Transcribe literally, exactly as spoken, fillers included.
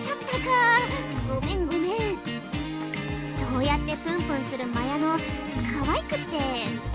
ちゃったか。ごめんごめん。そうやってプンプンするマヤの可愛くって